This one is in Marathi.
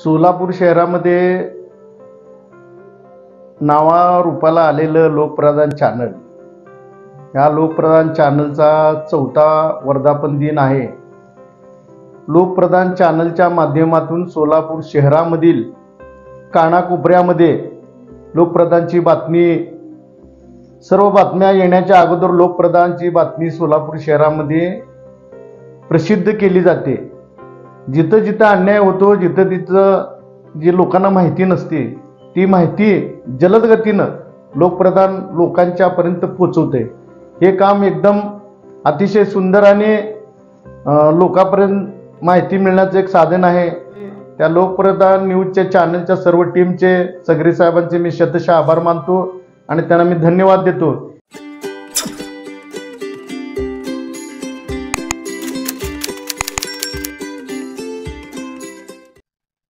सोलापूर शहरामध्ये नावारूपाला आलेलं लोकप्रधान चॅनल, ह्या लोकप्रधान चॅनलचा 4था वर्धापन दिन आहे। लोकप्रधान चॅनलच्या माध्यमातून सोलापूर शहरामधील कानाकोपऱ्यामध्ये लोकप्रधानची बातमी, सर्व बातम्या येण्याच्या अगोदर लोकप्रधानची बातमी सोलापूर शहरामध्ये प्रसिद्ध केली जाते। जिथं जिथं अन्याय होतो, जिथं तिथं जी लोकांना माहिती नसते ती माहिती जलद गतीनं लोकप्रधान लोकांच्या पर्यंत पोहोचवते। हे काम एकदम अतिशय सुंदर आणि लोकांपर्यंत माहिती मिळण्याचं एक साधन आहे। त्या लोकप्रधान न्यूजच्या चॅनलच्या सर्व टीमचे, सगरे साहेबांचे मी शतशः आभार मानतो आणि त्यांना मी धन्यवाद देतो।